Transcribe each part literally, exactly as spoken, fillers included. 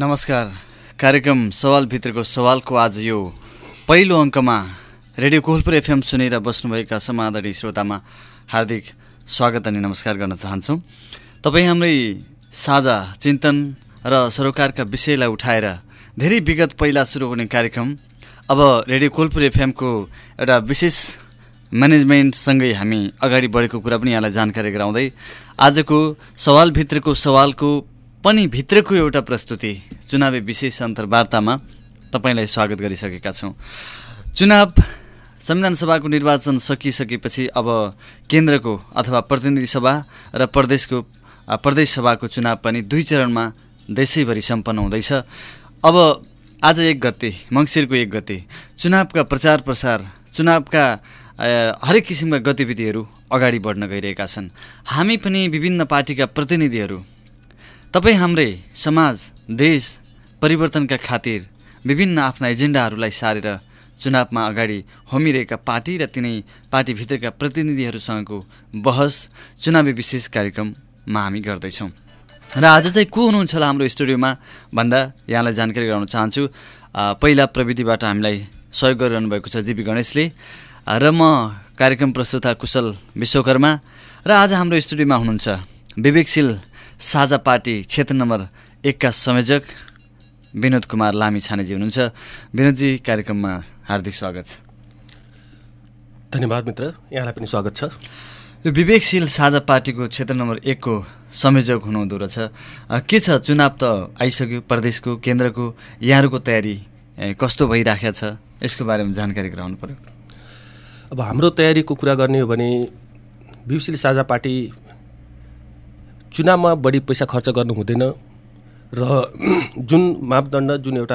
नमस्कार। कार्यक्रम सवालभित्रको सवालको आज यो पहिलो अङ्कमा रेडियो कोहलपुर एफएम सुनेर बस्नुभएका समाधानी श्रोतामा हार्दिक स्वागत अनि नमस्कार गर्न चाहन्छौँ। तपाईँ हाम्रै साझा चिन्तन र सरोकारका विषयलाई उठाएर धेरै विगत पहिला सुरु हुने कार्यक्रम अब रेडियो कोहलपुर एफएमको एउटा विशेष म्यानेजमेन्टसँगै हामी अगाडि बढेको कुरा पनि यहाँलाई जानकारी गराउँदै आजको सवालभित्रको सवालको पनि भित्रको एउटा प्रस्तुति चुनावी विशेष अन्तर्वार्तामा तपाईँलाई स्वागत गरिसकेका छौँ। चुनाव संविधान सभाको निर्वाचन सकिसकेपछि अब केन्द्रको अथवा प्रतिनिधि सभा र प्रदेशको प्रदेश सभाको चुनाव पनि दुई चरणमा देशैभरि सम्पन्न हुँदैछ। अब आज एक गते मङ्सिरको एक गते चुनावका प्रचार प्रसार चुनावका हरेक किसिमका गतिविधिहरू अगाडि बढ्न गइरहेका छन्। हामी पनि विभिन्न पार्टीका प्रतिनिधिहरू तपाईँ हाम्रै समाज देश परिवर्तनका खातिर विभिन्न आफ्ना एजेन्डाहरूलाई सारेर चुनावमा अगाडि होमिरहेका पार्टी र तिनै पार्टीभित्रका प्रतिनिधिहरूसँगको बहस चुनावी विशेष कार्यक्रममा हामी गर्दैछौँ। र आज चाहिँ को हुनुहुन्छ होला हाम्रो स्टुडियोमा भन्दा यहाँलाई जानकारी गराउन चाहन्छु। पहिला प्रविधिबाट हामीलाई सहयोग गरिरहनु भएको छ जीबी गणेशले र म कार्यक्रम प्रस्तुता कुशल विश्वकर्मा र आज हाम्रो स्टुडियोमा हुनुहुन्छ विवेकशील साझा पार्टी क्षेत्र नम्बर एकका संयोजक विनोद कुमार लामी छानेजी हुनुहुन्छ। विनोदजी, कार्यक्रममा हार्दिक स्वागत छ। धन्यवाद मित्र, यहाँलाई पनि स्वागत छ। यो विवेकशील साझा पार्टीको क्षेत्र नम्बर एकको संयोजक हुनुहुँदो रहेछ। के छ, चुनाव त आइसक्यो, प्रदेशको केन्द्रको यहाँहरूको तयारी कस्तो भइराखेको छ, यसको बारेमा जानकारी गराउनु पर्यो। अब हाम्रो तयारीको कुरा गर्ने हो भने विवेकशील साझा पार्टी चुनावमा बढी पैसा खर्च गर्नु हुँदैन र जुन मापदण्ड जुन एउटा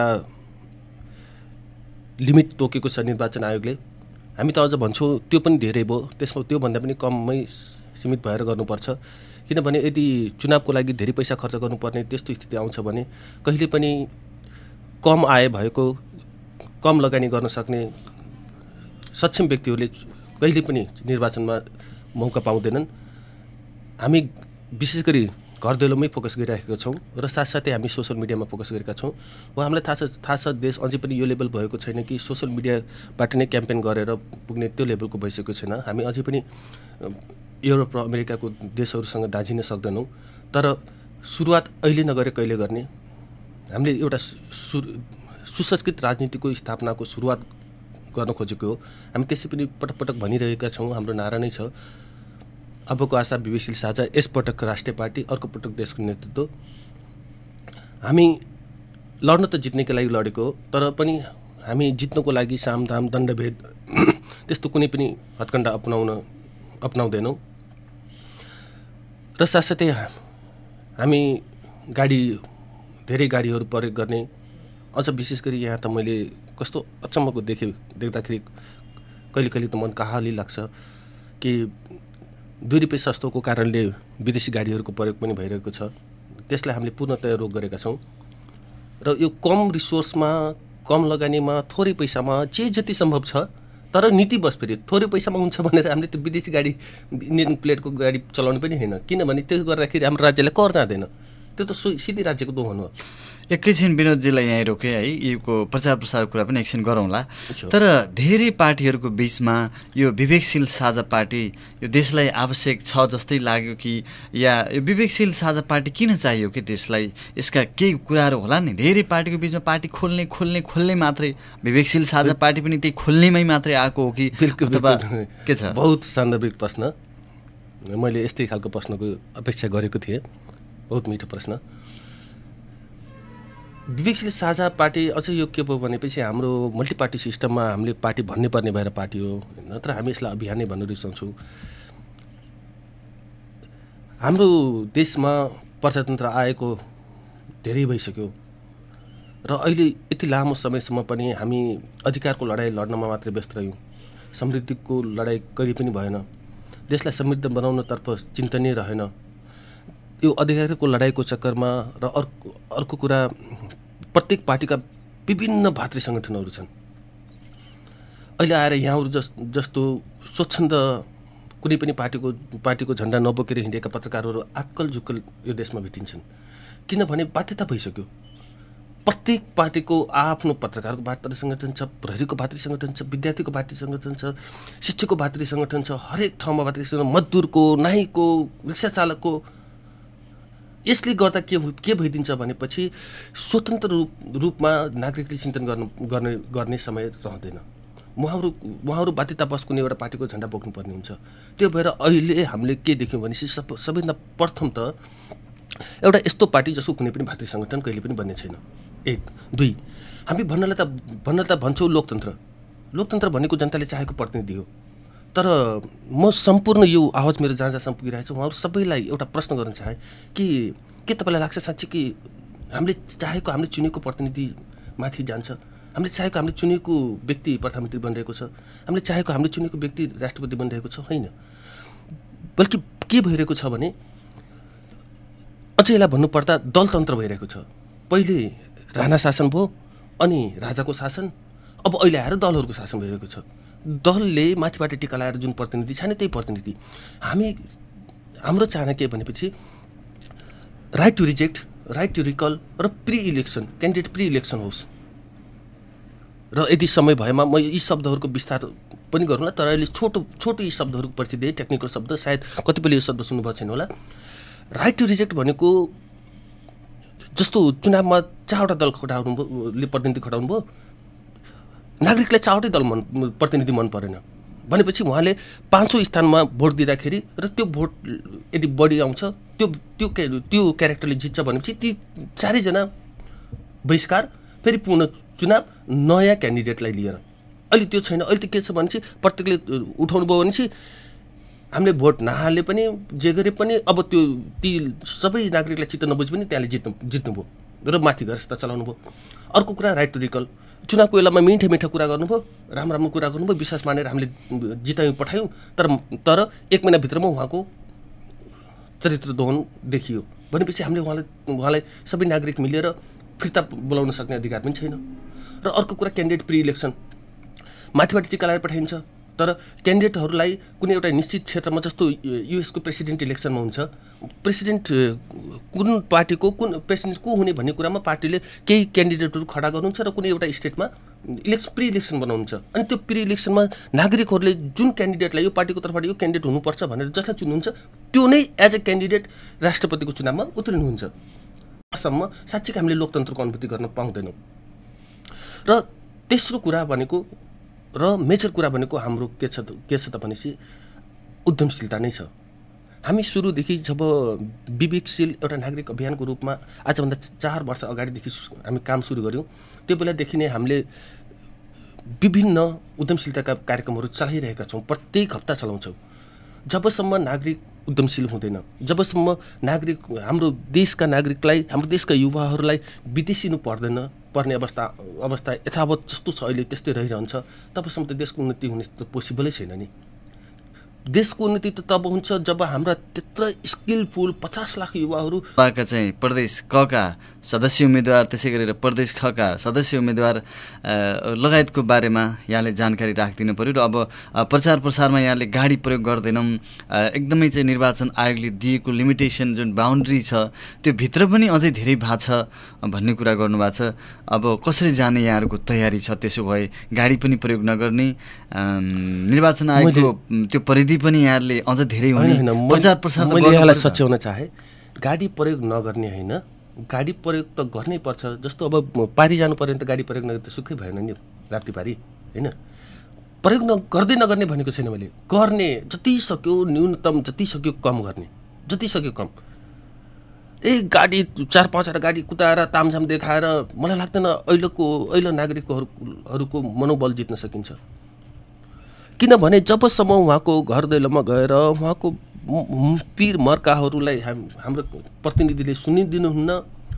लिमिट तोकेको छ निर्वाचन आयोगले, हामी त अझ भन्छौँ त्यो पनि धेरै भयो, त्यसमा त्योभन्दा पनि कममै सीमित भएर गर्नुपर्छ। किनभने यदि चुनावको लागि धेरै पैसा खर्च गर्नुपर्ने त्यस्तो स्थिति आउँछ भने कहिले पनि कम आय भएको कम लगानी गर्न सक्ने सक्षम व्यक्तिहरूले कहिले पनि निर्वाचनमा मौका पाउँदैनन्। हामी विशेष गरी घर दैलोमै फोकस गरिराखेका छौँ र साथसाथै हामी सोसल मिडियामा फोकस गरेका छौँ। हो हामीलाई थाहा छ थाहा छ देश अझै पनि यो लेभल भएको छैन कि सोसल मिडियाबाट नै क्याम्पेन गरेर पुग्ने त्यो लेभलको भइसकेको छैन। हामी अझै पनि युरोप र अमेरिकाको देशहरूसँग दाँजिन सक्दैनौँ। तर सुरुवात अहिले नगरे कहिले गर्ने, हामीले एउटा सु सुसंस्कृत राजनीतिको स्थापनाको सुरुवात गर्न खोजेको हो। हामी त्यसै पनि पटक पटक भनिरहेका छौँ, हाम्रो नारा नै छ अबको आशा विवेकशील साझा, यसपटक राष्ट्रिय पार्टी, अर्को पटक देशको नेतृत्व। हामी लड्न त जित्नेको लागि लडेको हो, तर पनि हामी जित्नको लागि सामदाम दण्डभेद त्यस्तो कुनै पनि हत्कण्डा अपनाउन अपनाउँदैनौँ। र साथसाथै हामी गाडी धेरै गाडीहरू प्रयोग गर्ने, अझ विशेष गरी यहाँ त मैले कस्तो अचम्मको देखेँ, देख्दाखेरि कहिले कहिले त मन कहाली लाग्छ कि दुई रुपियाँ सस्तोको कारणले विदेशी गाडीहरूको प्रयोग पनि भइरहेको छ। त्यसलाई हामीले पूर्णतया रोक गरेका छौँ र यो कम रिसोर्समा कम लगानीमा थोरै पैसामा जे जति सम्भव छ, तर नीति बस फेरि थोरै पैसामा हुन्छ भनेर हामीले त्यो विदेशी गाडी इन्डियन प्लेटको गाडी चलाउनु पनि होइन। किनभने त्यो गर्दाखेरि हाम्रो राज्यलाई कर जाँदैन, त्यो त सिधै राज्यको दोहन हो। एकैछिन विनोदजीलाई यहीँ रोकेँ है, यो प्रचार प्रसारको कुरा पनि एकछिन गरौँला। तर धेरै पार्टीहरूको बिचमा यो विवेकशील साझा पार्टी यो देशलाई आवश्यक छ जस्तै लाग्यो कि, या यो विवेकशील साझा पार्टी किन चाहियो कि देशलाई, यसका केही कुराहरू होला नि। धेरै पार्टीको बिचमा पार्टी खोल्ने खोल्ने खोल्ने मात्रै, विवेकशील साझा पार्टी पनि त्यही खोल्नेमै मात्रै आएको हो कि अथवा के छ? बहुत सान्दर्भिक प्रश्न, मैले यस्तै खालको प्रश्नको अपेक्षा गरेको थिएँ। बहुत मिठो प्रश्न। विवेकशील साझा पार्टी अझ यो के भयो भनेपछि हाम्रो मल्टी पार्टी सिस्टममा हामीले पार्टी भन्नै पर्ने भएर पार्टी हो, नत्र हामी यसलाई अभियानै भन्न रुचाउँछौँ। हाम्रो देशमा प्रजातन्त्र आएको धेरै भइसक्यो र अहिले यति लामो समयसम्म पनि हामी अधिकारको लडाइँ लड्नमा मात्रै व्यस्त रह्यौँ। समृद्धिको लडाइँ कहिले पनि भएन, देशलाई समृद्ध बनाउनतर्फ चिन्तनै रहेन। यो अधिकारको लडाइँको चक्करमा र अर्को अर्को कुरा, प्रत्येक पार्टीका विभिन्न भातृ सङ्गठनहरू छन्। अहिले आएर यहाँहरू जस जस्तो स्वच्छन्द कुनै पनि पार्टीको पार्टीको झन्डा नबोकेर हिँडेका पत्रकारहरू आक्कल झुक्कल यो देशमा भेटिन्छन्। किनभने बाध्यता भइसक्यो। प्रत्येक पार्टीको आफ्नो पत्रकारको भातृ सङ्गठन छ, प्रहरीको भातृ सङ्गठन छ, विद्यार्थीको भातृ सङ्गठन छ, शिक्षकको भातृ सङ्गठन छ, हरेक ठाउँमा भातृ सङ्गठन, मजदुरको, नाहीको, रिक्सा चालकको। यसले गर्दा के के भइदिन्छ भनेपछि स्वतन्त्र रूप रूपमा नागरिकले चिन्तन गर्नु गर्ने गर्ने समय रहँदैन। उहाँहरू उहाँहरू बाध्यतावश कुनै एउटा पार्टीको झन्डा बोक्नुपर्ने हुन्छ। त्यो भएर अहिले हामीले के देख्यौँ भनेपछि सब सबैभन्दा प्रथम त एउटा यस्तो पार्टी जसको कुनै पनि भातृ सङ्गठन कहिले पनि बन्ने छैन। एक दुई, हामी भन्नलाई त भन्न त भन्छौँ लोकतन्त्र। लोकतन्त्र भनेको जनताले चाहेको प्रतिनिधि हो। तर म सम्पूर्ण यो आवाज मेरो जहाँ जहाँसम्म पुगिरहेको छ उहाँहरू सबैलाई एउटा प्रश्न गर्न चाहे कि के तपाईँलाई लाग्छ साँच्चै कि हामीले चाहेको हामीले चुनेको प्रतिनिधि माथि जान्छ? हामीले चाहेको हामीले चुनेको व्यक्ति प्रधानमन्त्री बनिरहेको छ? हामीले चाहेको हामीले चुनेको व्यक्ति राष्ट्रपति बनिरहेको छ? होइन। बल्कि के भइरहेको छ भने अझै यसलाई भन्नुपर्दा दलतन्त्र भइरहेको छ। पहिले राणा शासन भयो, अनि राजाको शासन, अब अहिले आएर दलहरूको शासन भइरहेको छ। दलले माथिबाट टिका लगाएर जुन प्रतिनिधि छ नि त्यही प्रतिनिधि। हामी हाम्रो चाहना के भनेपछि right to reject, right to recall र pre election, candidate pre election होस्। र यदि समय भएमा म यी शब्दहरूको विस्तार पनि गरौँला, तर अहिले छोटो छोटो यी शब्दहरूको परिचय दिएँ, टेक्निकल शब्द, सायद कतिपयले यो शब्द सुन्नुभएको छैन होला। राइट टु रिजेक्ट भनेको जस्तो चुनावमा चारवटा दल खटाउनु भयो, प्रतिनिधि खटाउनु भयो, नागरिकलाई चारवटै दल मन प्रतिनिधि मन परेन भनेपछि उहाँले पाँचौँ स्थानमा भोट दिँदाखेरि र त्यो भोट यदि बढी आउँछ, त्यो त्यो त्यो क्यारेक्टरले जित्छ भनेपछि ती चारैजना बहिष्कार, फेरि पुनः चुनाव, नयाँ क्यान्डिडेटलाई लिएर। अहिले त्यो छैन। अहिले त के छ भनेपछि प्रत्येकले उठाउनु भयो भनेपछि हामीले भोट नहाले पनि जे गरे पनि अब त्यो ती सबै नागरिकलाई चित्त नबुझ्यो भने त्यहाँले जित्नु जित्नुभयो र माथि गएर सत्ता चलाउनु भयो। अर्को कुरा राइट टु रिकल। चुनावको बेलामा मिठो मिठो कुरा गर्नुभयो, राम्रो राम्रो कुरा गर्नुभयो, विश्वास मानेर हामीले जितायौँ पठायौँ, तर तर एक महिनाभित्रमा उहाँको चरित्र दोहन देखियो भनेपछि हामीले उहाँलाई उहाँलाई सबै नागरिक मिलेर फिर्ता बोलाउन सक्ने अधिकार पनि छैन। र अर्को कुरा क्यान्डिडेट प्री इलेक्सन, माथिबाट टिका लगाएर पठाइन्छ, तर क्यान्डिडेटहरूलाई कुनै एउटा निश्चित क्षेत्रमा जस्तो युएसको प्रेसिडेन्ट इलेक्सनमा हुन्छ, प्रेसिडेन्ट कुन पार्टीको कुन प्रेसिडेन्ट को हुने भन्ने कुरामा पार्टीले केही क्यान्डिडेटहरू खडा गर्नुहुन्छ र कुनै एउटा स्टेटमा इलेक्सन प्री इलेक्सन बनाउनुहुन्छ। अनि त्यो प्री इलेक्सनमा नागरिकहरूले जुन क्यान्डिडेटलाई यो पार्टीको तर्फबाट यो क्यान्डिडेट हुनुपर्छ भनेर जसलाई चुन्नुहुन्छ त्यो नै एज अ क्यान्डिडेट राष्ट्रपतिको चुनावमा उत्रिनुहुन्छ। सम्म साँच्चै हामीले लोकतन्त्रको अनुभूति गर्न पाउँदैनौँ। र तेस्रो कुरा भनेको र मेजर कुरा भनेको हाम्रो के छ के छ त भनेपछि उद्यमशीलता नै छ। हामी सुरुदेखि जब विवेकशील एउटा नागरिक अभियानको रूपमा आजभन्दा चार वर्ष अगाडिदेखि हामी काम सुरु गऱ्यौँ, त्यो बेलादेखि नै हामीले विभिन्न उद्यमशीलताका कार्यक्रमहरू चलाइरहेका छौँ, प्रत्येक हप्ता चलाउँछौँ। जबसम्म नागरिक उद्यमशील हुँदैन, जबसम्म नागरिक हाम्रो देशका नागरिकलाई हाम्रो देशका युवाहरूलाई विदेशिनु पर्दैन पर्ने अवस्था अवस्था यथावत जस्तो छ अहिले त्यस्तै रहिरहन्छ, तबसम्म त देशको उन्नति हुने त पोसिबलै छैन नि। देशको उन्नति त तब हुन्छ जब हाम्रा त्यत्र स्किलफुल पचास लाख युवाहरू पाका चाहिँ प्रदेश कका सदस्य उम्मेदवार, त्यसै गरेर प्रदेश खका सदस्य उम्मेदवार लगायतको बारेमा यहाँले जानकारी राखिदिनु पऱ्यो। र अब प्रचार प्रसारमा यहाँले गाडी प्रयोग गर्दैनौँ, एकदमै चाहिँ निर्वाचन आयोगले दिएको लिमिटेसन जुन बााउन्ड्री छ त्यो भित्र पनि अझै धेरै भएको छ भन्ने कुरा गर्नुभएको छ। अब कसरी जाने यहाँहरूको तयारी छ? त्यसो भए गाडी पनि प्रयोग नगर्ने, निर्वाचन आयोगको त्यो परिधि पनि यहाँले अझ धेरै हुने प्रचार प्रसार यहाँलाई सच्याउन चाहे, गाडी प्रयोग नगर्ने होइन, गाडी प्रयोग त गर्नै पर्छ। जस्तो अब पारी जानु पर्यो भने त गाडी प्रयोग नगर्दा त सुखै भएन नि राप्ती पारी, होइन? प्रयोग न गर्दै नगर्ने भनेको छैन मैले, गर्ने जति सक्यो न्यूनतम, जति सक्यो कम गर्ने, जति सक्यो कम। ए गाडी चार पाँचवटा गाडी कुदाएर तामझाम देखाएर मलाई लाग्दैन अहिलेको अहिले नागरिकहरूको मनोबल जित्न सकिन्छ। किनभने जबसम्म उहाँको घर दैलोमा गएर उहाँको पीर मर्काहरूलाई हाम्रो प्रतिनिधिले सुनिदिनुहुन्न,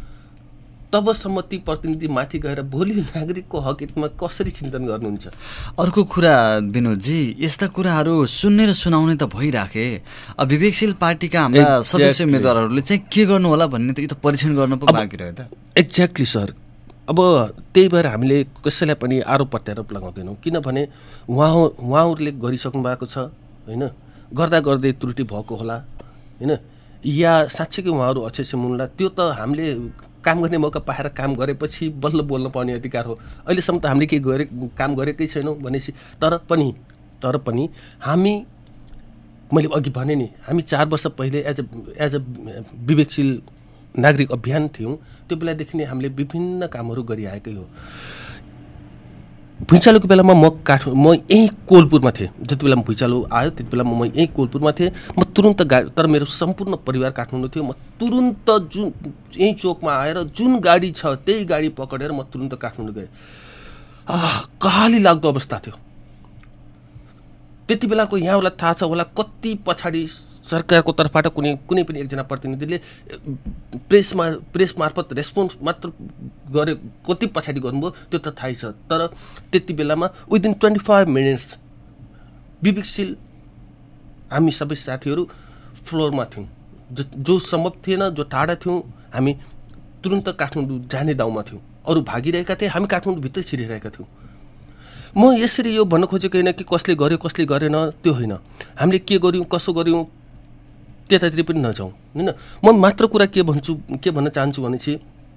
तबसम्म ती प्रतिनिधि माथि गएर भोलि नागरिकको हक हितमा कसरी चिन्तन गर्नुहुन्छ? अर्को कुरा विनोदजी, यस्ता कुराहरू सुन्ने र सुनाउने त भइराखे, अब विवेकशील पार्टीका हाम्रा सदस्य उम्मेदवारहरूले चाहिँ के गर्नु होला भन्ने त यो त परीक्षण गर्न पो बाँकी रह्यो त। Exactly sir. अब त्यही भएर हामीले कसैलाई पनि आरोप प्रत्यारोप लगाउँदैनौँ, किनभने उहाँ उहाँहरूले गरिसक्नु भएको छ, होइन? गर्दा गर्दै त्रुटि भएको होला, होइन? या साँच्चैकै उहाँहरू अक्षय मुनला, त्यो त हामीले काम गर्ने मौका पाएर काम गरेपछि बल्ल बोल्न पाउने अधिकार हो। अहिलेसम्म त हामीले केही गरे काम गरेकै छैनौँ भनेपछि तर पनि तर पनि हामी मैले अघि भने नि हामी चार वर्ष पहिले as a as a Bibeksheel Nagarik Abhiyan थियौँ। त्यो बेलादेखि नै हामीले विभिन्न कामहरू गरिआएकै हो। भुइँचालोको बेलामा म काठ म यहीँ कोलपुरमा थिएँ। जति बेला भुइँचालो आयो त्यति बेला म यहीँ कोलपुरमा थिएँ। म तुरुन्त गाडी तर मेरो सम्पूर्ण परिवार काठमाडौँ थियो। म तुरुन्त जुन यहीँ चोकमा आएर जुन गाडी छ त्यही गाडी पक्रेर म तुरुन्त काठमाडौँ गएँ। आह कहाली लाग्दो अवस्था थियो। त्यति बेलाको यहाँलाई थाहा छ होला कति पछाडि सरकारको तर्फबाट कुनै कुनै पनि एकजना प्रतिनिधिले प्रेसमा प्रेस मार्फत रेस्पोन्स मात्र गरे कति पछाडि गर्नुभयो त्यो त थाहै छ। तर त्यति बेलामा within twenty five minutes Bibeksheel हामी सबै साथीहरू फ्लोरमा थियौँ। जो जो सम्भव थिएन, जो टाढा थियौँ, हामी तुरुन्त काठमाडौँ जाने दाउमा थियौँ। अरू भागिरहेका थिए, हामी काठमाडौँभित्रै छिरिरहेका थियौँ। म यसरी यो भन्न खोजेको होइन कि कसले गर्यो कसले गरेन, त्यो होइन। हामीले के गर्यौँ कसो गर्यौँ त्यतातिर पनि नजाउँ होइन। म मात्र कुरा के भन्छु के भन्न चाहन्छु भनेपछि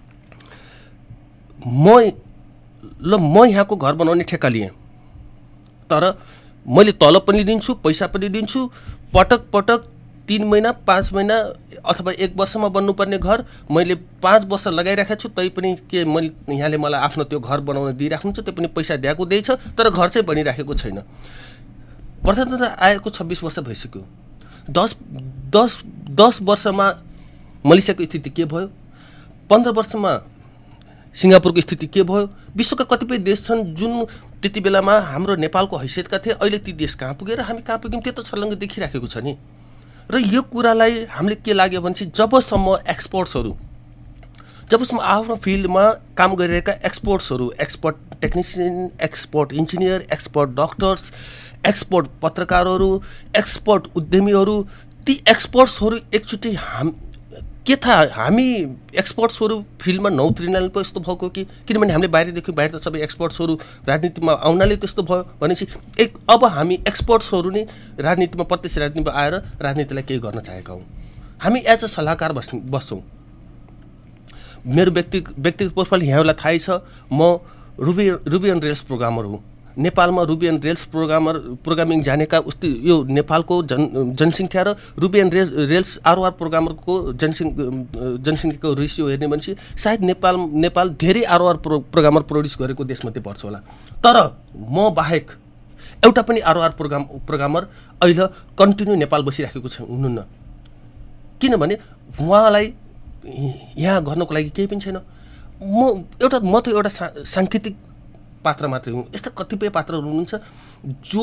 म ल म यहाँको घर बनाउने ठेक्का लिएँ, तर मैले तलब पनि दिन्छु, पैसा पनि दिन्छु। पटक पटक तिन महिना पाँच महिना अथवा एक वर्षमा बन्नुपर्ने घर मैले पाँच वर्ष लगाइराखेको छु। तै पनि के मैले यहाँले मलाई आफ्नो त्यो घर बनाउन दिइराख्नुहुन्छ, त्यो पनि पैसा दिएको दिएछ, तर घर चाहिँ बनिराखेको छैन। प्रजातन्त्र आएको छब्बिस वर्ष भइसक्यो। दस दस दस वर्षमा मलेसियाको स्थिति के भयो, पन्ध्र वर्षमा सिङ्गापुरको स्थिति के भयो। विश्वका कतिपय देश छन् जुन त्यति बेलामा हाम्रो नेपालको हैसियतका थिए, अहिले ती देश कहाँ पुगेर हामी कहाँ पुग्यौँ त्यो त छर्लङ्ग देखिराखेको छ नि। र यो कुरालाई हामीले के लाग्यो भनेपछि जबसम्म एक्सपर्ट्सहरू जबसम्म आफ्नो फिल्डमा काम गरिरहेका एक्सपर्ट्सहरू expert technician, expert engineer, expert doctors, expert पत्रकारहरू, एक्सपर्ट उद्यमीहरू, ती एक्सपर्ट्सहरू एकचोटि हाम के थाहा हामी एक्सपर्ट्सहरू फिल्डमा नउत्रिनाले पो यस्तो भएको कि किनभने हामीले बाहिरदेखि बाहिर त सबै एक्सपर्ट्सहरू राजनीतिमा आउनाले त्यस्तो भयो भनेपछि एक अब हामी एक्सपर्ट्सहरू नै राजनीतिमा प्रत्यक्ष राजनीतिमा आएर राजनीतिलाई केही गर्न चाहेका हौँ। हामी एज अ सल्लाहकार बस् बस्छौँ। मेरो व्यक्ति व्यक्तिगत प्रोफाइल यहाँलाई थाहै छ। म Ruby Ruby and Rails programmer हुँ। नेपालमा Ruby and Rails programmer programming जानेका उस्तै यो नेपालको जन जनसङ्ख्या र Ruby and Rails Rails ROR प्रोग्रामरको जनसङ् जनसङ्ख्याको रेसियो हेर्ने भनेपछि सायद नेपाल नेपाल धेरै आरओआर प्रो प्रोग्रामर प्रड्युस गरेको देशमध्ये पर्छ होला। तर म बाहेक एउटा पनि आरओआर प्रोग्राम प्रोग्रामर अहिले कन्टिन्यू नेपाल बसिराखेको छ हुनुहुन्न। किनभने उहाँलाई यहाँ गर्नको लागि केही पनि छैन। म एउटा म त एउटा सा साङ्केतिक पात्र मात्रै हुँ। यस्ता कतिपय पात्रहरू हुनुहुन्छ जो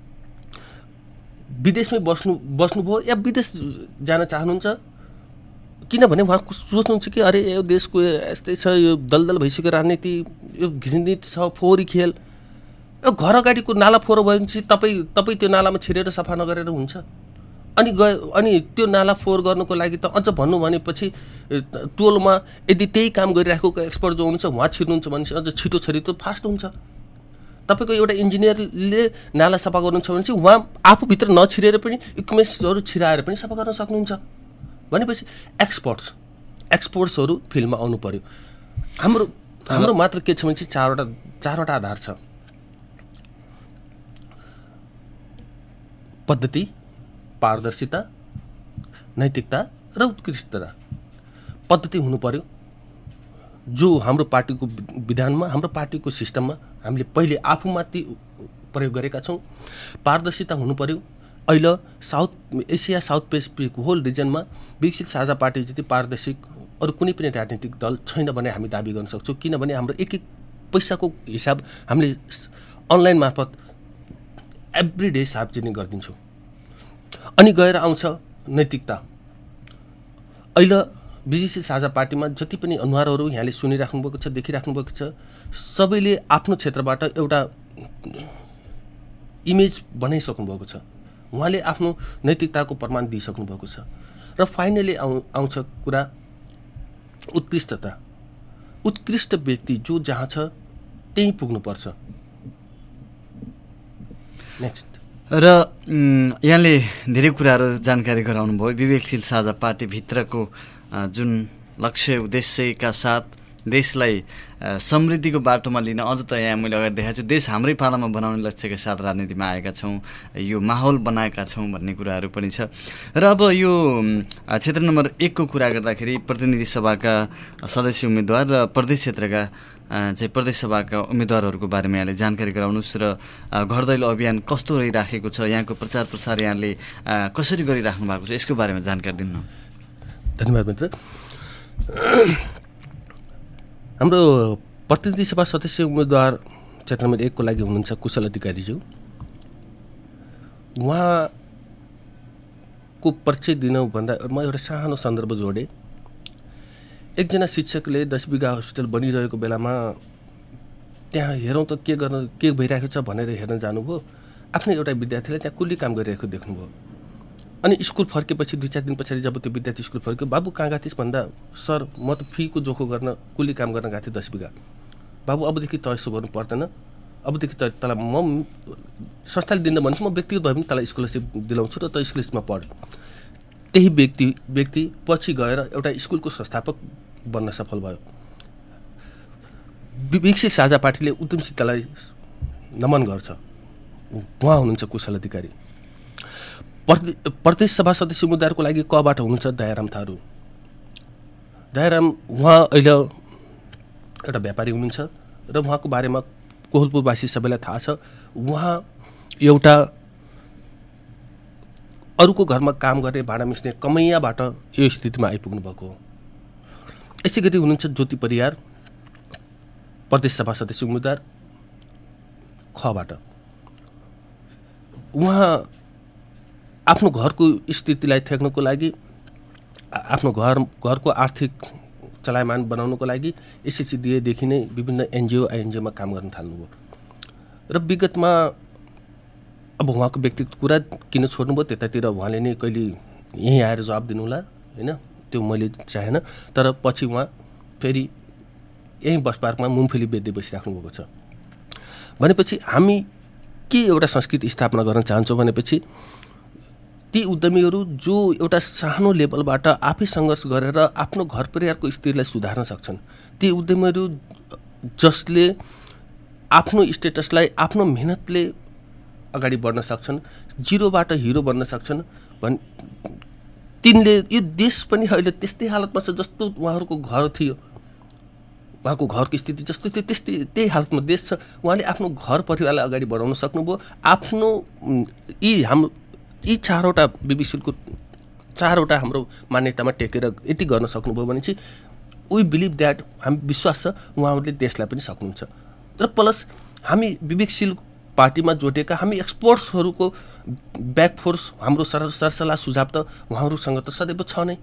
विदेशमै बस्नु बस्नुभयो या विदेश जान चाहनुहुन्छ। किनभने उहाँ सोच्नुहुन्छ कि अरे यो देशको यस्तै छ, यो दलदल भइसक्यो राजनीति, यो घृणित छ, फोहोरी खेल। यो घर अगाडिको नाला फोहोर भएपछि तपाईँ तपाईँ त्यो नालामा छिरेर सफा नगरेर हुन्छ। अनि गए अनि त्यो नाला फोहोर गर्नुको लागि त अझ भन्नु भनेपछि टोलमा यदि त्यही काम गरिरहेको एक्सपर्ट जो हुनुहुन्छ उहाँ छिर्नुहुन्छ भनेपछि अझ छिटो छिटो फास्ट हुन्छ। तपाईँको एउटा इन्जिनियरले नाला सफा गर्नुहुन्छ भनेपछि उहाँ आफूभित्र नछिरेर पनि इक्विपमेन्ट्सहरू छिराएर पनि सफा गर्न सक्नुहुन्छ। भनेपछि एक्सपर्ट्स एक्सपर्ट्सहरू फिल्डमा आउनु पर्यो। हाम्रो हाम्रो मात्र के छ भनेपछि चारवटा चारवटा आधार छ। पद्धति, पारदर्शिता, नैतिकता र उत्कृष्टता। पद्धति हुनु पर्यो जो हाम्रो पार्टीको विधानमा हाम्रो पार्टीको सिस्टममा हामीले पहिले आफूमाथि प्रयोग गरेका छौँ। पारदर्शिता हुनु पर्यो। अहिले South Asia South Pacific whole रिजनमा विकसित साझा पार्टी जति पारदर्शिक अरू कुनै पनि राजनीतिक दल छैन भने हामी दाबी गर्न सक्छौँ। किनभने हाम्रो एक एक पैसाको हिसाब हामीले अनलाइन मार्फत एभ्री डे सार्वजनिक गरिदिन्छौँ। अनि गएर आउँछ नैतिकता। अहिले विकसित साझा पार्टीमा जति पनि अनुहारहरू यहाँले सुनिराख्नु भएको छ, देखिराख्नु भएको छ, सबैले आफ्नो क्षेत्रबाट एउटा इमेज बनाइसक्नु भएको छ। उहाँले आफ्नो नैतिकताको प्रमाण दिइसक्नु भएको छ। र फाइनली आउ आउँछ कुरा उत्कृष्टता। उत्कृष्ट व्यक्ति जो जहाँ छ त्यहीँ पुग्नुपर्छ। नेक्स्ट। र यहाँले धेरै कुराहरू जानकारी गराउनु भयो। विवेकशील साझा पार्टीभित्रको जुन लक्ष्य उद्देश्यका साथ देशलाई समृद्धिको बाटोमा लिन अझ त यहाँ मैले अगाडि देखाएको छु देश हाम्रै पालामा बनाउने लक्ष्यका साथ राजनीतिमा आएका छौँ, यो माहौल बनाएका छौँ भन्ने कुराहरू पनि छ। र अब यो क्षेत्र नम्बर एकको कुरा गर्दाखेरि प्रतिनिधि सभाका सदस्य उम्मेदवार र प्रदेश क्षेत्रका चाहिँ प्रदेश सभाका उम्मेदवारहरूको बारेमा यहाँले जानकारी गराउनुहोस् र घर दैलो अभियान कस्तो रहिराखेको छ, यहाँको प्रचार प्रसार यहाँले कसरी गरिराख्नु भएको छ, यसको बारेमा जानकारी दिनु। धन्यवाद मित्र। हाम्रो प्रतिनिधि सभा सदस्य उम्मेदवार क्षेत्र नम्बर एकको लागि हुनुहुन्छ कुशल अधिकारीज्यू। उहाँको परिचय दिनुभन्दा म एउटा सानो सन्दर्भ जोडेँ। एकजना शिक्षकले दस बिघा हस्पिटल बनिरहेको बेलामा त्यहाँ हेरौँ त के गर्न के भइरहेको छ भनेर हेर्न जानुभयो। आफ्नै एउटा विद्यार्थीले त्यहाँ कुल्ली काम गरिरहेको देख्नुभयो। अनि स्कुल फर्केपछि दुई चार दिन पछाडि जब त्यो विद्यार्थी स्कुल फर्क्यो, बाबु कहाँ गएको थिइस् भन्दा सर म त फीको जोखो गर्न कुल्ली काम गर्न गएको थिएँ दस बिघा। बाबु अबदेखि त यसो गर्नु पर्दैन, अबदेखि त तँलाई म संस्थाले दिन्न भन्छु, म व्यक्तिगत भए पनि तँलाई स्कलरसिप दिलाउँछु र त स्कलरसिपमा पढ। त्यही व्यक्ति व्यक्ति पछि गएर एउटा स्कुलको संस्थापक बन्न सफल भयो। विकसित साझा पार्टीले उद्यमशीलतालाई नमन गर्छ। उहाँ हुनुहुन्छ कुशल अधिकारी। प्रदेश सभा सदस्य उम्मेदवारको लागि कबाट हुनुहुन्छ दयाराम थारू। दयाराम उहाँ अहिले एउटा व्यापारी हुनुहुन्छ र उहाँको बारेमा कोहलपुरवासी सबैलाई थाहा छ। उहाँ एउटा अरूको घरमा काम गर्ने भाडा मिस्ने कमैयाबाट यो स्थितिमा आइपुग्नु भएको हो। यसै गरी हुनुहुन्छ ज्योति परियार, प्रदेश सभा सदस्य उम्मेदवार खबाट। उहाँ आफ्नो घरको स्थितिलाई थ्याक्नको लागि, आफ्नो घर घरको आर्थिक चलायमान बनाउनको लागि एसएससी दिएदेखि नै विभिन्न एनजिओ आइएनजिओमा काम गर्न थाल्नुभयो र विगतमा अब उहाँको व्यक्तिगत कुरा किन छोड्नुभयो त्यतातिर उहाँले नै कहिले यहीँ आएर जवाब दिनुहोला, होइन, त्यो मैले चाहेन। तर पछि उहाँ फेरि यहीँ बस पार्कमा मुङफली बेच्दै बसिराख्नु भएको छ। भनेपछि हामी के एउटा संस्कृति स्थापना गर्न चाहन्छौँ भनेपछि ती उद्यमीहरू जो एउटा सानो लेभलबाट आफै सङ्घर्ष गरेर आफ्नो घर परिवारको स्थितिलाई सुधार्न सक्छन्, ती उद्यमीहरू जसले आफ्नो स्टेटसलाई आफ्नो मेहनतले अगाडि बढ्न सक्छन्, जिरोबाट हिरो बन्न सक्छन् भन् तिनले यो देश पनि अहिले त्यस्तै हालतमा छ जस्तो उहाँहरूको घर थियो, उहाँको घरको स्थिति जस्तो थियो त्यस्तै त्यही हालतमा देश छ। उहाँले आफ्नो घर परिवारलाई अगाडि बढाउन सक्नुभयो। आफ्नो यी हाम्रो यी चारवटा विविशीलको चारवटा हाम्रो मान्यतामा टेकेर यति गर्न सक्नुभयो भने चाहिँ वी बिलिभ द्याट, हामी विश्वास छ उहाँहरूले देशलाई पनि सक्नुहुन्छ। र प्लस हामी विवेकशील पार्टीमा जोडिएका हामी एक्सपर्ट्सहरूको ब्याकफोर्स, हाम्रो सर सरसल्लाह सुझाव त उहाँहरूसँग त सदैव छ नै।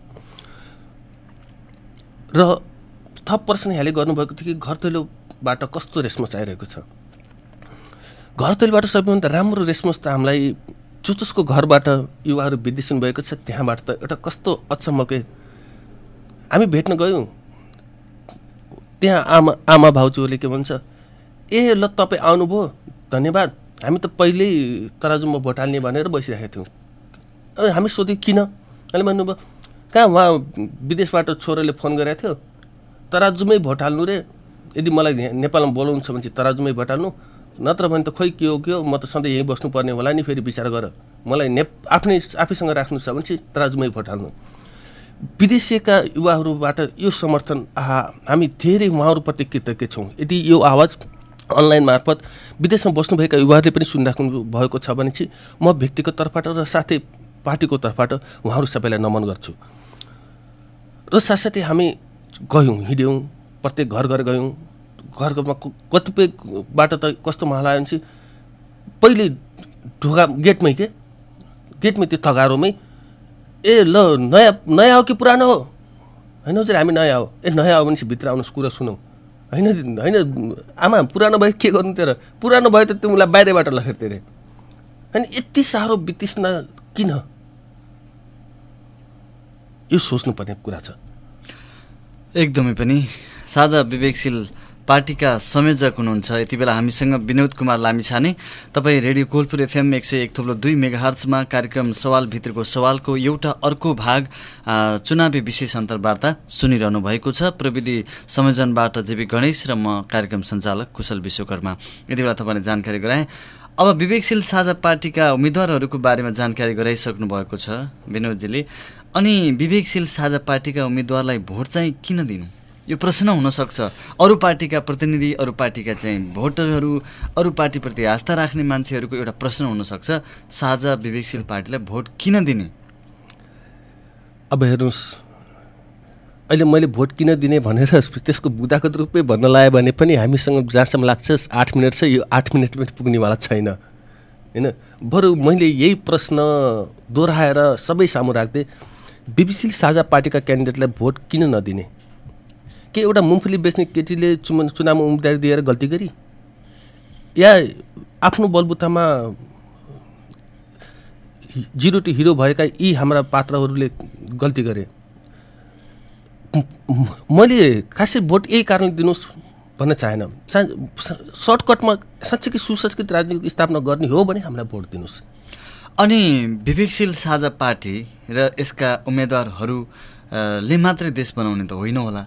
र थप प्रश्न यहाँले गर्नुभएको थियो कि घर तैलोबाट कस्तो रेस्पोन्स आइरहेको छ। घर तैलोबाट सबैभन्दा राम्रो रेस्पोन्स त हामीलाई जो जसको घरबाट युवाहरू विदेशन भएको छ त्यहाँबाट त एउटा कस्तो अचम्मकै हामी भेट्न गयौँ। त्यहाँ आमा आमा भाउजूहरूले के भन्छ, ए ल तपाईँ आउनुभयो धन्यवाद, हामी त पहिल्यै तराजुमा भोट हाल्ने भनेर बसिरहेको थियौँ। अनि हामी सोध्यौँ किन, अहिले भन्नुभयो कहाँ उहाँ विदेशबाट छोराले फोन गरेको थियो, तराजुमै भोट हाल्नु रे, यदि मलाई नेपालमा बोलाउनु छ भने चाहिँ तराजुमै भोट हाल्नु, नत्र भने त खोइ के हो के हो, म त सधैँ यहीँ बस्नुपर्ने होला नि, फेरि विचार गर, मलाई ने आफ्नै आफैसँग राख्नु छ भने चाहिँ तराजुमै भोट हाल्नु। विदेशीका युवाहरूबाट यो समर्थन, आहा हामी धेरै उहाँहरूप्रति कृतज्ञ छौँ। यदि यो आवाज अनलाइन मार्फत विदेशमा बस्नुभएका युवाहरूले पनि सुनिराख्नु भएको छ भने चाहिँ म व्यक्तिको तर्फबाट र साथै पार्टीको तर्फबाट उहाँहरू सबैलाई नमन गर्छु। र साथसाथै हामी गयौँ, हिँड्यौँ, प्रत्येक घर घर गयौँ। घर घरमा कतिपयबाट त कस्तो माहौल आयो भने चाहिँ पहिले ढोका गेटमै के गेटमै त्यो तगारोमै, ए ल नयाँ नयाँ हो कि पुरानो हो, होइन हजुर हामी नयाँ हो, ए नयाँ हो भने चाहिँ भित्र आउनुहोस् कुरा सुनौँ, होइन होइन आमा पुरानो भए के गर्नु त्यो, पुरानो भयो त तिमीलाई बाहिरबाट लखेर्थे अरे। होइन यति साह्रो वितृष्णा किन, यो सोच्नुपर्ने कुरा छ। एकदमै पनि साझा विवेकशील पार्टीका संयोजक हुनुहुन्छ। यति बेला हामीसँग विनोद कुमार लामिछाने। तपाईँ रेडियो कोल्पुर एफएम एक सय एक थुप्रो दुई मेगा हर्ट्जमा कार्यक्रम सवालभित्रको सवालको एउटा अर्को भाग चुनावी विशेष अन्तर्वार्ता सुनिरहनु भएको छ। प्रविधि संयोजनबाट जेबी गणेश र म कार्यक्रम सञ्चालक कुशल विश्वकर्मा। यति बेला तपाईँले जानकारी गराएँ। अब विवेकशील साझा पार्टीका उम्मेदवारहरूको बारेमा जानकारी गराइसक्नु भएको छ विनोदजीले। अनि विवेकशील साझा पार्टीका उम्मेदवारलाई भोट चाहिँ किन दिनु, यो प्रश्न हुनसक्छ। अरू पार्टीका प्रतिनिधि, अरू पार्टीका चाहिँ भोटरहरू, अरू पार्टीप्रति आस्था राख्ने मान्छेहरूको एउटा प्रश्न हुनसक्छ, साझा विवेकशील पार्टीलाई भोट किन दिने? अब हेर्नुहोस्, अहिले मैले भोट किन दिने भनेर त्यसको बुदाको रूपमै भन्न लायो भने पनि हामीसँग जहाँसम्म लाग्छ आठ मिनट छ, यो आठ मिनटमा पुग्नेवाला छैन होइन। बरु मैले यही प्रश्न दोहोऱ्याएर सबै सामु राख्दै विवेकशील साझा पार्टीका क्यान्डिडेटलाई भोट किन नदिने? के एउटा मुम्फली बेच्ने केटीले चुनाव चुनावमा उम्मेदवारी दिएर गल्ती गरी, या आफ्नो बलबुतामा जिरो टु हिरो भएका यी हाम्रा पात्रहरूले गल्ती गरे? मैले खासै भोट यही कारण दिनुहोस् भन्न चाहेन। सर्टकटमा साँच्चै सुसंस्कृत राजनीतिको स्थापना गर्ने हो भने हामीलाई भोट दिनुहोस्। अनि विवेकशील साझा पार्टी र यसका उम्मेदवारहरूले मात्रै देश बनाउने त होइन होला?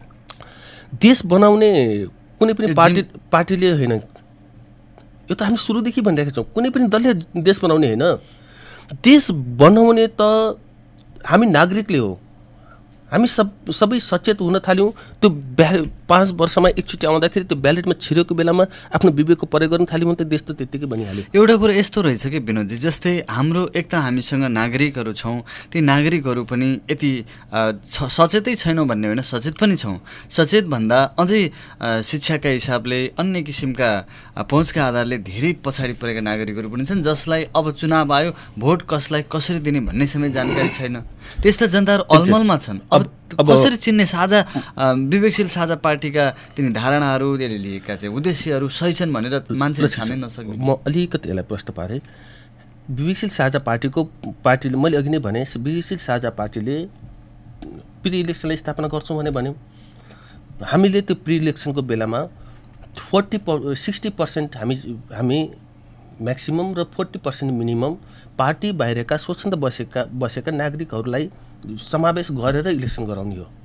देश बनाउने कुनै पनि पार्टी पार्टीले होइन, यो त हामी सुरुदेखि भनिरहेका छौँ। कुनै पनि दलले देश बनाउने होइन, देश बनाउने त हामी नागरिकले हो। हामी सब सबै सचेत हुन थाल्यौँ। त्यो ब्या पाँच वर्षमा एकचोटि आउँदाखेरि त्यो ब्यालेटमा छिरेको बेलामा आफ्नो विवेकको प्रयोग गर्न थाल्यो भने त देश त त्यत्तिकै बनिहाल्यो। एउटा कुरो यस्तो रहेछ कि विनोदजी, जस्तै हाम्रो एक त हामीसँग नागरिकहरू छौँ, ती नागरिकहरू पनि यति सचेतै छैनौँ भन्ने होइन, सचेत पनि छौँ। सचेत भन्दा अझै शिक्षाका हिसाबले अन्य किसिमका पहुँचका आधारले धेरै पछाडि परेका नागरिकहरू पनि छन्, जसलाई अब चुनाव आयो भोट कसलाई कसरी दिने भन्ने समय जानकारी छैन। त्यस्ता जनताहरू अलमलमा छन्। अब कसरी चिन्ने साझा विवेकशील साझा पार्टीका तिनी धारणाहरू, यसले लिएका चाहिँ उद्देश्यहरू सही छन् भनेर मान्छेले छान्नै नसक्ने? म अलिकति यसलाई प्रश्न पारेँ। विवेकशील साझा पार्टीको पार्टीले मैले अघि नै भने विवेकशील साझा पार्टीले प्रि इलेक्सनलाई स्थापना गर्छौँ भने भन्यौँ। हामीले त्यो प्रि इलेक्सनको बेलामा फोर्टी प सिक्सटी पर्सेन्ट हामी हामी म्याक्सिमम र फोर्टी पर्सेन्ट मिनिमम पार्टी बाहिरका स्वच्छन्द बसेका बसेका नागरिकहरूलाई समावेश गरेर इलेक्सन गराउने हो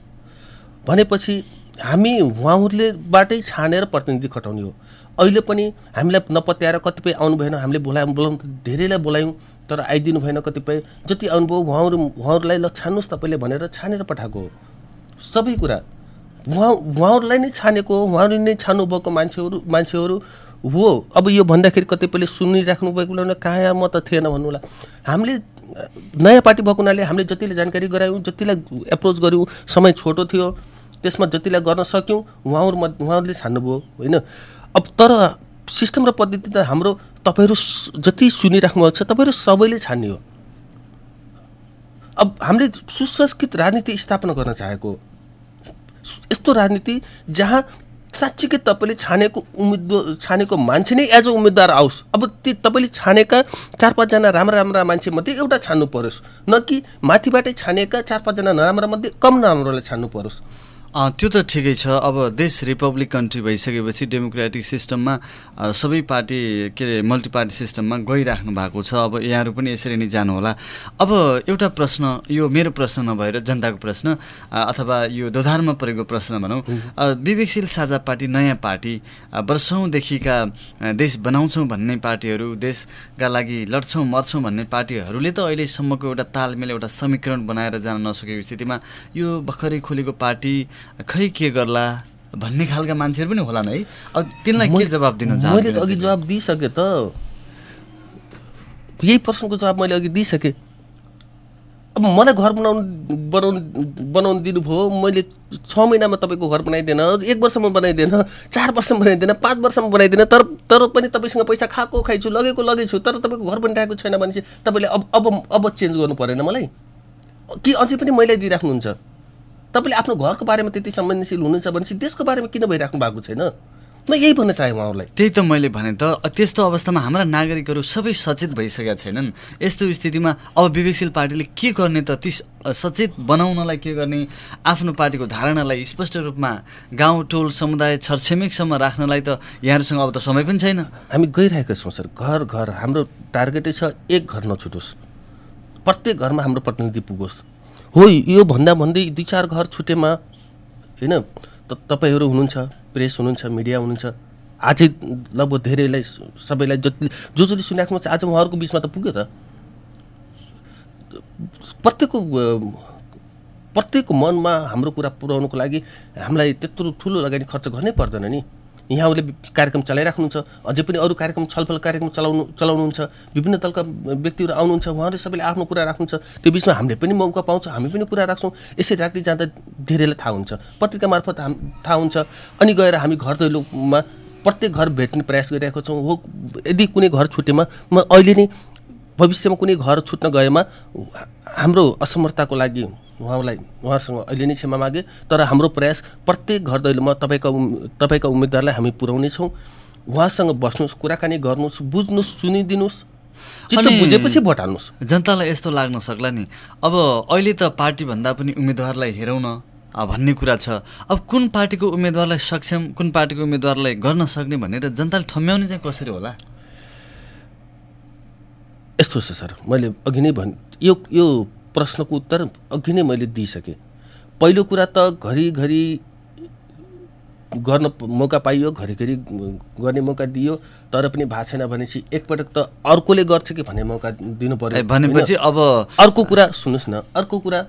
भनेपछि हामी उहाँहरूले बाटै छानेर प्रतिनिधि खटाउने हो। अहिले पनि हामीलाई नपत्याएर कतिपय आउनु भएन, हामीले बोलायौँ बोलाउँ धेरैलाई बोलायौँ तर आइदिनु भएन। कतिपय जति आउनुभयो उहाँहरू उहाँहरूलाई ल छान्नुहोस् तपाईँले भनेर छानेर पठाएको हो। सबै कुरा उहाँ उहाँहरूलाई नै छानेको हो, उहाँहरूले नै छान्नुभएको मान्छेहरू मान्छेहरू हो। अब यो भन्दाखेरि कतिपयले सुनिराख्नु भएको बेला कहाँ म त थिएन भन्नुहोला। हामीले नयाँ पार्टी भएको हुनाले हामीले जतिले जानकारी गरायौँ, जतिलाई एप्रोच गऱ्यौँ, समय छोटो थियो, त्यसमा जतिलाई गर्न सक्यौँ उहाँहरू उहाँहरूले छान्नुभयो होइन। अब तर सिस्टम र पद्धति त हाम्रो तपाईँहरू जति सुनिराख्नु भएको छ तपाईँहरू सबैले छान्ने हो। अब हामीले सुसंस्कृत राजनीति स्थापना गर्न चाहेको, यस्तो राजनीति जहाँ साँच्चीकै तपाईँले छानेको उम्मेदवार छानेको मान्छे नै एज अ उम्मेदवार आओस्। अब त्यो तपाईँले छानेका चार पाँचजना राम्रा राम्रा मान्छे मध्ये एउटा छान्नु परोस्, न कि माथिबाटै छानेका चार पाँचजना नराम्रा मध्ये कम नराम्रोलाई छान्नु परोस्। त्यो त ठिकै छ। अब देश रिपब्लिक कन्ट्री भइसकेपछि डेमोक्रेटिक सिस्टममा सबै पार्टी के अरे मल्टी पार्टी सिस्टममा गइराख्नु भएको छ। अब यहाँहरू पनि यसरी नै जानु होला। अब एउटा प्रश्न, यो मेरो प्रश्न नभएर जनताको प्रश्न अथवा यो दोधारमा परेको प्रश्न भनौँ, विवेकशील साझा पार्टी नयाँ पार्टी, वर्षौँदेखिका देश बनाउँछौँ भन्ने पार्टीहरू, देशका लागि लड्छौँ मर्छौँ भन्ने पार्टीहरूले त अहिलेसम्मको एउटा तालमेल, एउटा समीकरण बनाएर जान नसकेको स्थितिमा यो भर्खरै खोलेको पार्टी खै के गर्ला भन्ने खालका मान्छेहरू पनि होलान् है। अब तिनलाई के जवाब दिन चाहन्छु? मैले त अघि जवाब दिइसकेँ त, यही प्रश्नको जवाब मैले अघि दिइसकेँ। अब मलाई घर बनाउनु बनाउनु बनाउनु दिनुभयो, मैले छ महिनामा तपाईँको घर बनाइदिएन, एक वर्षमा बनाइदिएन, चार वर्षमा बनाइदिएन, पाँच वर्षमा बनाइदिएन, तर तर पनि तपाईँसँग पैसा खाएको खाइछु, लगेको लगेछु, तर तपाईँको घर बनिरहेको छैन भनेपछि तपाईँले अब अब अब चेन्ज गर्नु परेन मलाई कि अझै पनि मैले दिइराख्नुहुन्छ? तपाईँले आफ्नो घरको बारेमा त्यति संवेदनशील हुनुहुन्छ भनेपछि देशको बारेमा किन भइराख्नु भएको छैन? म यही भन्न चाहे उहाँहरूलाई। त्यही त मैले भने त त्यस्तो अवस्थामा हाम्रा नागरिकहरू सबै सचेत भइसकेका छैनन्। यस्तो स्थितिमा अब विवेकशील पार्टीले के गर्ने त? ती सचेत बनाउनलाई के गर्ने? आफ्नो पार्टीको धारणालाई स्पष्ट रूपमा गाउँ टोल समुदाय छरछिमेकसम्म राख्नलाई त यहाँहरूसँग अब त समय पनि छैन। हामी गइरहेका छौँ सर, घर घर हाम्रो टार्गेटै छ एक घर नछुटोस्, प्रत्येक घरमा हाम्रो प्रतिनिधि पुगोस्। हो यो भन्दा भन्दै दुई चार घर छुटेमा होइन त तपाईँहरू हुनुहुन्छ, प्रेस हुनुहुन्छ, मिडिया हुनुहुन्छ, अझै लगभग धेरैलाई सबैलाई जति जो जसले सुनिराख्नु छ आज उहाँहरूको बिचमा त पुग्यो त। प्रत्येकको प्रत्येकको मनमा हाम्रो कुरा पुर्याउनुको लागि हामीलाई त्यत्रो ठुलो लगानी खर्च गर्नै पर्दैन नि। यहाँहरूले कार्यक्रम चलाइराख्नुहुन्छ, अझै पनि अरू कार्यक्रम छलफल कार्यक्रम चलाउनु चलाउनुहुन्छ, विभिन्न दलका व्यक्तिहरू आउनुहुन्छ, उहाँहरूले सबैले आफ्नो कुरा राख्नुहुन्छ। त्यो बिचमा हामीले पनि मौका पाउँछ, हामी पनि कुरा राख्छौँ। यसरी राख्दै जाँदा धेरैलाई थाहा हुन्छ, पत्रिका मार्फत हाम थाहा हुन्छ। अनि गएर हामी घर दैलोमा प्रत्येक घर भेट्ने प्रयास गरिरहेको छौँ। हो यदि कुनै घर छुटेमा म अहिले नै भविष्यमा कुनै घर छुट्न गएमा हाम्रो असमर्थताको लागि उहाँलाई उहाँसँग अहिले नै क्षमा मागे, तर हाम्रो प्रयास प्रत्येक घर दैलोमा तपाईँका तपाईँका उम्मेदवारलाई हामी पुर्याउने छौँ। उहाँसँग बस्नुहोस्, कुराकानी गर्नुहोस्, बुझ्नुहोस्, सुनिदिनुहोस्, चित्त बुझेपछि भोट हाल्नुहोस्। जनतालाई यस्तो लाग्न सक्ला नि अब अहिले त पार्टीभन्दा पनि उम्मेदवारलाई हेरौँ न भन्ने कुरा छ। अब कुन पार्टीको उम्मेदवारलाई सक्षम, कुन पार्टीको उम्मेदवारलाई गर्न सक्ने भनेर जनताले ठम्ब्याउने चाहिँ कसरी होला? यस्तो छ सर, मैले अघि नै भन् यो यो प्रश्नको उत्तर अघि नै मैले दिइसकेँ। पहिलो कुरा त घरिघरि गर्न मौका पाइयो, घरिघरि गर्ने मौका दियो, तर पनि भएको छैन भनेपछि एकपटक त अर्कोले गर्छ कि भन्ने मौका दिनु पर्यो भनेपछि अब अर्को कुरा सुन्नुहोस् न, अर्को कुरा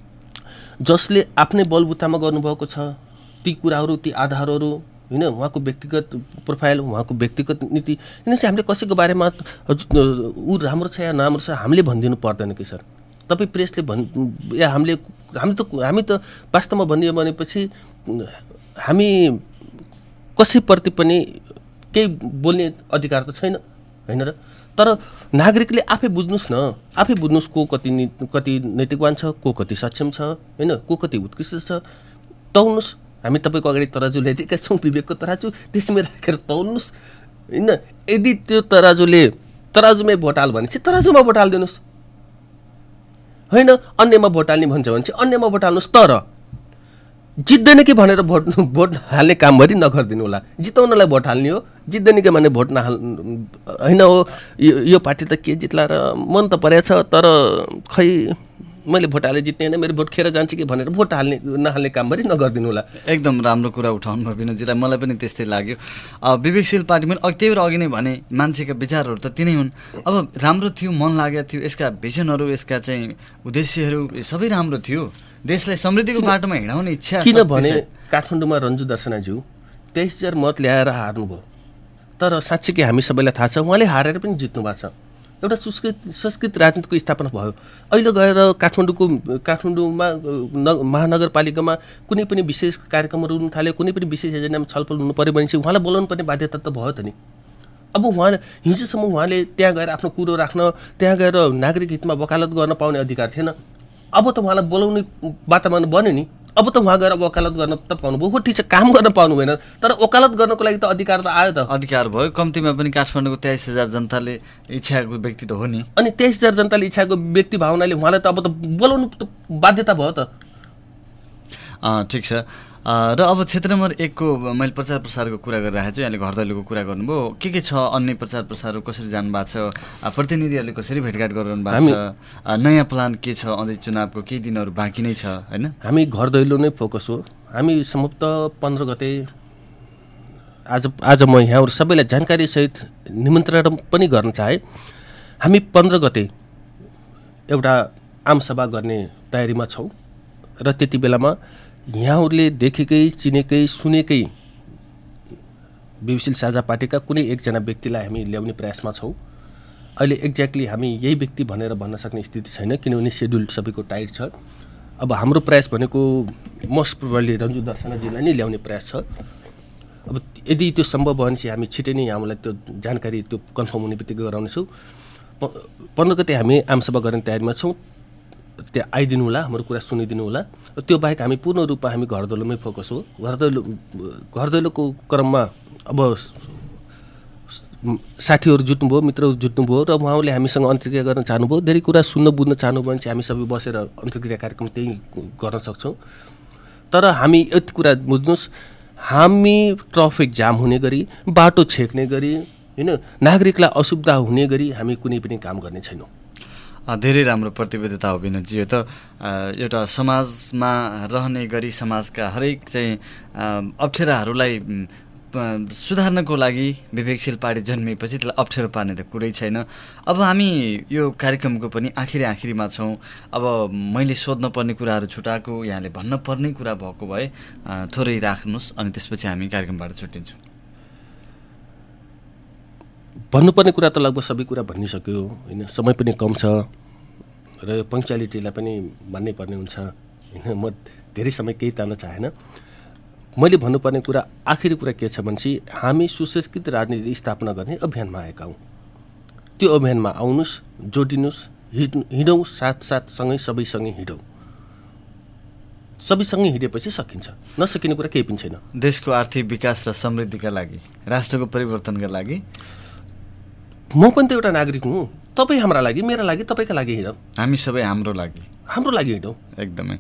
जसले आफ्नै बलबुतामा गर्नुभएको छ ती कुराहरू, ती आधारहरू होइन, उहाँको व्यक्तिगत प्रोफाइल, उहाँको व्यक्तिगत नीति, किनकि हामीले कसैको बारेमा ऊ राम्रो छ या नराम्रो छ हामीले भनिदिनु पर्दैन कि सर। तपाईँ प्रेसले भन् या हामीले हामी त हामी त वास्तवमा भनियो भनेपछि हामी कसैप्रति पनि केही बोल्ने अधिकार त छैन होइन र। तर नागरिकले आफै बुझ्नुहोस् न, आफै बुझ्नुहोस् को कति कति नैतिकवान छ, को कति सक्षम छ होइन, को कति उत्कृष्ट छ, तौल्नुहोस्। हामी तपाईँको अगाडि तराजु ल्याइदिएका छौँ, विवेकको तराजु, त्यसमै राखेर तौल्नुहोस् होइन। यदि त्यो तराजुले तराजुमै भोट हाल भने चाहिँ तराजुमा भोट हालिदिनुहोस् होइन। अन्यमा भोट हाल्ने भन्छ भने चाहिँ अन्यमा भोट हाल्नुहोस्, तर जित्दैन कि भनेर भोट भोट हाल्ने कामभरि नगरिदिनु होला। जिताउनलाई भोट हाल्ने हो, जित्दैन कि भने भोट नहाल होइन। हो यो पार्टी त के जित्ला र मन त परेको छ, तर खै मैले भोट हाले जित्ने होइन, मेरो भोट खेर जान्छ कि भनेर भोट हाल्ने नहाल्ने कामभरि नगरिदिनु होला। एकदम राम्रो कुरा उठाउनु भयो विनोदजीलाई, मलाई पनि त्यस्तै लाग्यो। विवेकशील पार्टी पनि अघि त्यही भएर अघि नै भने मान्छेका विचारहरू त तिनै हुन्। अब राम्रो थियो, मन लागेको थियो, यसका भिजनहरू, यसका चाहिँ उद्देश्यहरू सबै राम्रो थियो, देशलाई समृद्धिको बाटोमा हिँडाउने इच्छा। किनभने काठमाडौँमा रन्जु दर्शनाज्यू तेइस हजार मत ल्याएर हार्नुभयो, तर साँच्चीकै हामी सबैलाई थाहा छ उहाँले हारेर पनि जित्नु भएको छ। एउटा संस्कृत संस्कृत राजनीतिको स्थापना भयो। अहिले गएर काठमाडौँको काठमाडौँमा न महानगरपालिकामा कुनै पनि विशेष कार्यक्रमहरू हुन थाल्यो, कुनै पनि विशेष एजेन्डामा छलफल हुनु पऱ्यो भने चाहिँ उहाँलाई बोलाउनु पर्ने बाध्यता त भयो त नि। अब उहाँले हिजोसम्म उहाँले त्यहाँ गएर आफ्नो कुरो राख्न, त्यहाँ गएर नागरिक हितमा वकालत गर्न पाउने अधिकार थिएन। अब त उहाँलाई बोलाउने वातावरण बन्यो नि। अब त उहाँ गएर वकालत गर्न त पाउनुभयो, हो ठिक छ, काम गर्न पाउनु भएन, तर वकालत गर्नको लागि त अधिकार त आयो त। अधिकार भयो, कम्तीमा पनि काठमाडौँको तेइस हजार जनताले इच्छाको व्यक्ति त हो नि। अनि तेइस हजार जनताले इच्छाको व्यक्ति भावनाले उहाँलाई त अब त बोलाउनु त बाध्यता भयो त। ठिक छ। र अब क्षेत्र नम्बर एकको मैले प्रचार प्रसारको कुरा गरिरहेको छु, यहाँले घर दैलोको कुरा गर्नुभयो, के के छ अन्य प्रचार प्रसारहरू कसरी जानु भएको छ, प्रतिनिधिहरूले कसरी भेटघाट गरिरहनु भएको छ, नयाँ प्लान के छ, अझै चुनावको केही दिनहरू बाँकी नै छ होइन? हामी घर दैलो नै फोकस हो। हामी सम्भवतः पन्ध्र गते आज आज म यहाँहरू सबैलाई जानकारीसहित निमन्त्रण पनि गर्न चाहे। हामी पन्ध्र गते एउटा आमसभा गर्ने तयारीमा छौँ र त्यति बेलामा यहाँहरूले देखेकै, चिनेकै, सुनेकै विवेकशील साझा पार्टीका कुनै एकजना व्यक्तिलाई हामी ल्याउने प्रयासमा छौँ। अहिले एक्ज्याक्टली हामी यही व्यक्ति भनेर भन्न सक्ने स्थिति छैन, किनभने सेड्युल सबैको टाइट छ। अब हाम्रो प्रयास भनेको मोस्ट प्रोबेबली रन्जु दर्शनाजीलाई नै ल्याउने प्रयास छ। अब यदि त्यो सम्भव भयो भने चाहिँ हामी छिटै नै हामीलाई त्यो जानकारी त्यो कन्फर्म हुने बित्तिकै गराउनेछौँ। पन्ध्र गते हामी आमसभा गर्ने तयारीमा छौँ, त्यहाँ आइदिनु होला, हाम्रो कुरा सुनिदिनु होला। त्यो बाहेक हामी पूर्ण रूपमा हामी घर दैलोमै फोकस हो। घर दैलो घर दैलोको क्रममा अब साथीहरू जुट्नुभयो, मित्रहरू जुट्नुभयो र उहाँले हामीसँग अन्तर्क्रिया गर्न चाहनुभयो। धेरै कुरा सुन्न बुझ्न चाहनुभयो भने चाहिँ हामी सबै बसेर अन्तर्क्रिया कार्यक्रम त्यही गर्न सक्छौँ। तर हामी यति कुरा बुझ्नुहोस्, हामी ट्राफिक जाम हुने गरी, बाटो छेक्ने गरी, होइन, नागरिकलाई असुविधा हुने गरी हामी कुनै पनि काम गर्ने छैनौँ। धेरै राम्रो प्रतिबद्धता हो विनोदजी। यो त एउटा समाजमा रहने गरी समाजका हरेक चाहिँ अप्ठ्याराहरूलाई सुधार्नको लागि विवेकशील पार्टी जन्मिएपछि त्यसलाई अप्ठ्यारो पार्ने त कुरै छैन। अब हामी यो कार्यक्रमको पनि आखिरी आखिरीमा छौँ। अब मैले सोध्न पर्ने कुराहरू छुटाएको, यहाँले भन्न पर्ने कुरा भएको भए थोरै राख्नुहोस्, अनि त्यसपछि हामी कार्यक्रमबाट छुट्टिन्छौँ। भन्नुपर्ने कुरा त लगभग सबै कुरा भनिसक्यो, होइन। समय पनि कम छ र पङ्क्चुअलिटीलाई पनि मान्नै पर्ने हुन्छ, होइन। म धेरै समय केही तान्न चाहेन। मैले भन्नुपर्ने कुरा आखिरी कुरा के छ भने चाहिँ हामी सुसंस्कृत राजनीति स्थापना गर्ने अभियानमा आएका हौँ। त्यो अभियानमा आउनुहोस्, जोडिनुहोस्, हिँड हिँडौँ साथसाथसँगै सबैसँगै हिँडौँ। सबैसँगै हिँडेपछि सकिन्छ, नसकिने कुरा केही पनि छैन। देशको आर्थिक विकास र समृद्धिका लागि, राष्ट्रको परिवर्तनका लागि म पनि त एउटा नागरिक हुँ। तपाईँ हाम्रा लागि, मेरा लागि, तपाईँका लागि हिँडौँ। हामी सबै हाम्रो लागि, हाम्रो लागि हिँडौँ। एकदमै।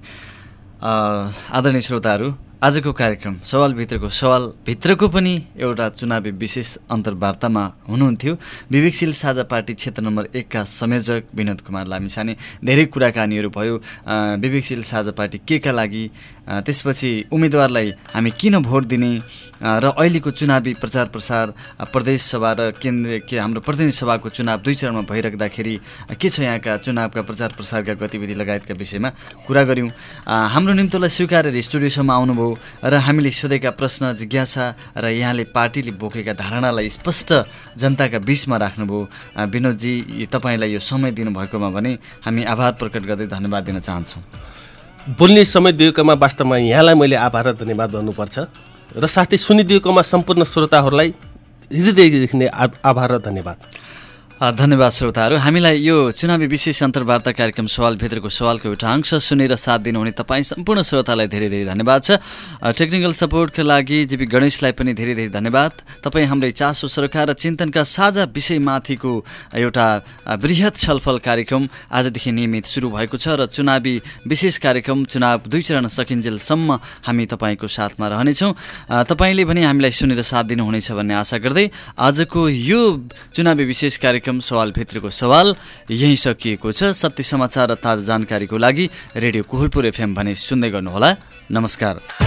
आदरणीय श्रोताहरू, आजको कार्यक्रम सवालभित्रको सवालभित्रको पनि एउटा चुनावी विशेष अन्तर्वार्तामा हुनुहुन्थ्यो विवेकशील साझा पार्टी क्षेत्र नम्बर एकका संयोजक विनोद कुमार लामिछाने। धेरै कुराकानीहरू भयो, विवेकशील साझा पार्टी के का लागि, त्यसपछि उम्मेदवारलाई हामी किन भोट दिने, र अहिलेको चुनावी प्रचार प्रसार प्रदेश सभा र केन्द्रीय के हाम्रो प्रतिनिधि सभाको चुनाव दुई चरणमा भइराख्दाखेरि के छ यहाँका चुनावका प्रचार प्रसारका गतिविधि लगायतका विषयमा कुरा गऱ्यौँ। हाम्रो निम्तोलाई स्वीकारेर स्टुडियोसम्म आउनुभयो र हामीले सोधेका प्रश्न, जिज्ञासा र यहाँले पार्टीले बोकेका धारणालाई स्पष्ट जनताका बीचमा राख्नुभयो। विनोदजी, तपाईँलाई यो समय दिनुभएकोमा भने हामी आभार प्रकट गर्दै धन्यवाद दिन चाहन्छौँ। बोल्ने समय दिएकोमा वास्तवमा यहाँलाई मैले आभार र धन्यवाद गर्नुपर्छ, र साथै सुनिदिएकोमा सम्पूर्ण श्रोताहरूलाई हृदयदेखि नै आभार र धन्यवाद। धन्यवाद श्रोताहरू। हामीलाई यो चुनावी विशेष अन्तर्वार्ता कार्यक्रम सवालभित्रको सवालको एउटा अंश सुनेर साथ दिनुहुने तपाईँ सम्पूर्ण श्रोतालाई धेरै धेरै धन्यवाद छ। टेक्निकल सपोर्टका लागि जीवी गणेशलाई पनि धेरै धेरै धन्यवाद। तपाईँ हाम्रै चासो सरकार र चिन्तनका साझा विषयमाथिको एउटा बृहत छलफल कार्यक्रम आजदेखि नियमित सुरु भएको छ र चुनावी विशेष कार्यक्रम चुनाव दुई चरण सकिन्जेलसम्म हामी तपाईँको साथमा रहनेछौँ। तपाईँले पनि हामीलाई सुनेर साथ दिनुहुनेछ भन्ने आशा गर्दै आजको यो चुनावी विशेष कार्यक्रम सवालभित्रको सवाल यही सकिएको छ। सत्य समाचार र ताजा जानकारीको लागि रेडियो कोहलपुर एफएम भने सुन्दै गर्नुहोला। नमस्कार।